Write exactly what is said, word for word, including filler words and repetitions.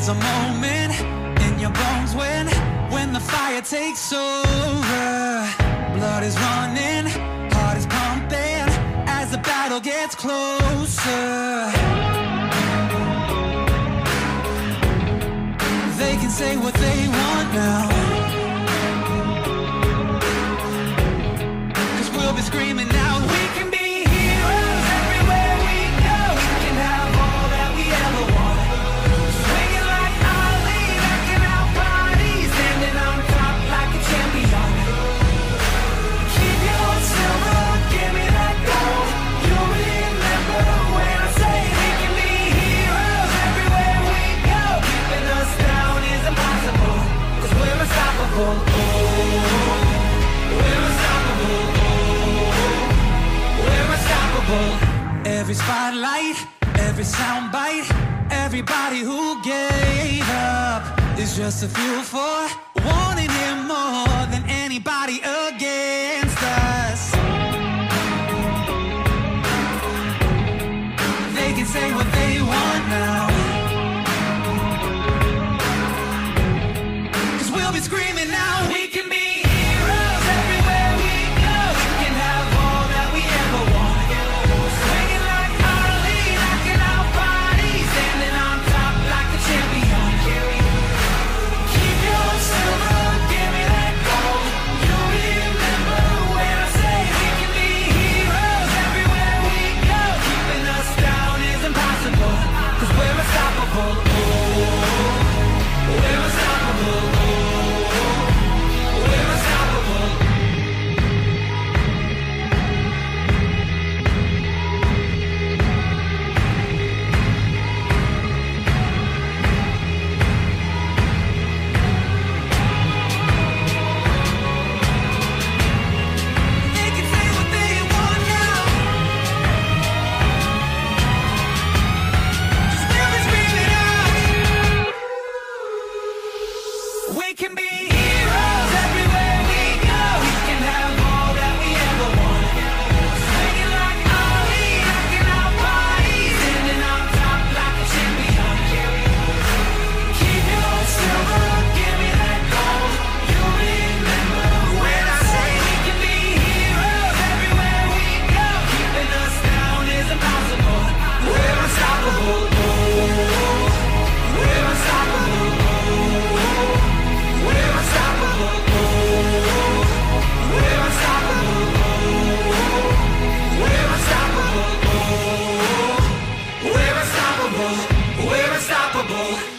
There's a moment in your bones when when the fire takes over. Blood is running, heart is pumping as the battle gets closer. They can say what they want now, 'cause we'll be screaming out, we can be heroes everywhere we go. We can have all that we ever want. Swinging like Ali, rocking out bodies, standing on top like a champion. Keep your silver, give me that gold. You'll remember when I say we can be heroes everywhere we go. Keeping us down is impossible, 'cause we're unstoppable. Oh, we're unstoppable. Every spotlight, every soundbite, everybody who gave up is just a fuel for wanting him more than anybody against us. They can say what they want now, 'cause we'll be screaming now, we can be heroes everywhere we go. We can have all that we ever want. We can be heroes everywhere we go. We can have all that we ever want. Swinging like Ali, rocking our bodies, standing on top like a champion. Keep your silver, give me that gold. You'll remember when I say we can be heroes everywhere we go. Keeping us down is impossible. We're unstoppable. Oh, we're unstoppable. We're unstoppable. Oh, we're unstoppable. Oh, we're unstoppable. Oh, we're unstoppable. We're unstoppable.